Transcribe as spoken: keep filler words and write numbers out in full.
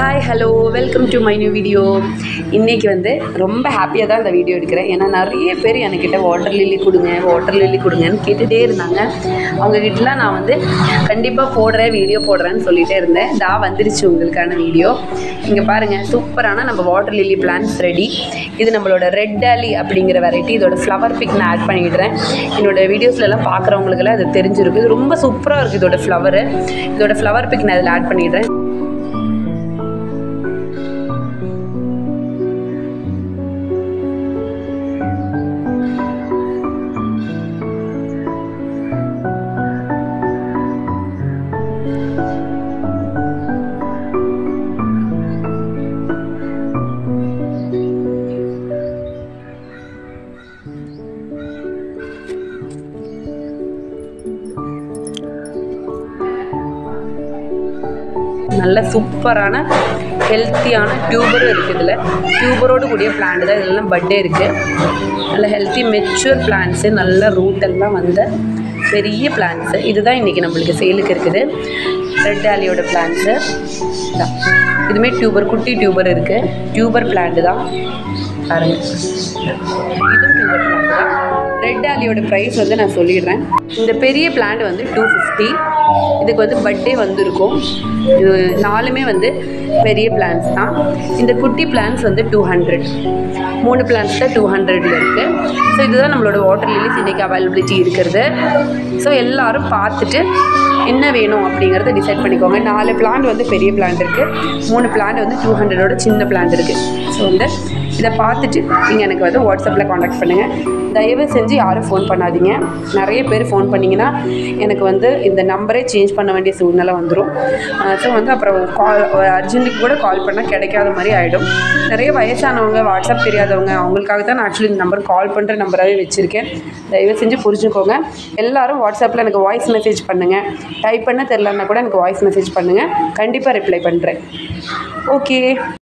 Hi, hello, welcome to my new video. இன்னைக்கு வந்து ரொம்ப ஹாப்பியாக தான் இந்த வீடியோ எடுக்கிறேன். ஏன்னா நிறைய பேர் என்கிட்ட வாட்டர் லில்லி கொடுங்க வாட்டர் லில்லி கொடுங்கன்னு கேட்டுகிட்டே இருந்தாங்க. அவங்கக்கிட்டலாம் நான் வந்து கண்டிப்பாக போடுறேன் வீடியோ போடுறேன்னு சொல்லிகிட்டே இருந்தேன். தா வந்துருச்சு உங்களுக்கான வீடியோ. இங்கே பாருங்கள், சூப்பரான நம்ம வாட்டர் லில்லி பிளான்ஸ் ரெடி. இது நம்மளோட ரெட் டாலி அப்படிங்கிற வெரைட்டி. இதோட ஃப்ளவர் பிக் நான் ஆட் பண்ணிவிடுறேன். என்னோடய வீடியோஸ்லாம் பார்க்குறவங்களுக்குலாம் அது தெரிஞ்சிருக்கு. இது ரொம்ப சூப்பராக இருக்குது இதோட ஃப்ளவரு. இதோட ஃப்ளவர் பிக் நான் இதில் ஆட் பண்ணிடுறேன். நல்ல சூப்பரான ஹெல்த்தியான டியூபரும் இருக்குது. இதில் டியூபரோடு கூடிய பிளான்ட் தான். இதெல்லாம் பட்டே இருக்குது. நல்ல ஹெல்த்தி மெச்சூர் பிளான்ட்ஸு, நல்ல ரூட் எல்லாம் வந்த பெரிய பிளான்ட்ஸு. இதுதான் இன்றைக்கி நம்மளுக்கு சேலுக்கு இருக்குது. ரெட் டாலியோட பிளான்ட்ஸு தான். இதுவுமே டியூபர், குட்டி டியூபர் இருக்குது. டியூபர் பிளான்ட்டு தான் பாருங்கள். இதுவும் டியூபர் பிளான்ட் தான். ரெட் டாலியோட ப்ரைஸ் வந்து நான் சொல்லிடுறேன். இந்த பெரிய பிளான்ட் வந்து டூ ஃபிஃப்டி. இதுக்கு வந்து பட்டே வந்துருக்கும். இது நாலுமே வந்து பெரிய பிளான்ஸ் தான். இந்த குட்டி பிளான்ஸ் வந்து டூ ஹண்ட்ரட். மூணு பிளான்ஸ் தான் டூ ஹண்ட்ரடில் இருக்குது. ஸோ இதுதான் நம்மளோட வாட்டர் லில்லிஸ் இன்றைக்கி அவைலபிலிட்டி இருக்கிறது. ஸோ எல்லோரும் பார்த்துட்டு என்ன வேணும் அப்படிங்கிறத டிசைட் பண்ணிக்கோங்க. நாலு பிளான்ட் வந்து பெரிய பிளான்ட் இருக்குது. மூணு பிளான்ட் வந்து டூ ஹண்ட்ரடோட சின்ன பிளான்ட் இருக்குது. ஸோ வந்து இதை பார்த்துட்டு நீங்கள் எனக்கு வந்து வாட்ஸ்அப்பில் காண்டாக்ட் பண்ணுங்கள். தயவு செஞ்சு யாரும் ஃபோன் பண்ணாதீங்க. நிறைய பேர் ஃபோன் பண்ணிங்கன்னா எனக்கு வந்து இந்த நம்பரே சேஞ்ச் பண்ண வேண்டிய சூழ்நிலை வந்துடும். ஸோ வந்து அப்புறம் கால் அர்ஜென்ட்டுக்கு கூட கால் பண்ணால் கிடைக்காத மாதிரி ஆகிடும். நிறைய வயசானவங்க, வாட்ஸ்அப் தெரியாதவங்க, அவங்களுக்காக தான் நான் ஆக்சுவலி இந்த நம்பர் கால் பண்ணுற நம்பராகவே வச்சுருக்கேன். தயவு செஞ்சு புரிஞ்சுக்கோங்க. எல்லோரும் வாட்ஸ்அப்பில் எனக்கு வாய்ஸ் மெசேஜ் பண்ணுங்கள். டைப் பண்ண தெரிலன்னா கூட எனக்கு வாய்ஸ் மெசேஜ் பண்ணுங்கள். கண்டிப்பாக ரிப்ளை பண்ணுறேன். ஓகே.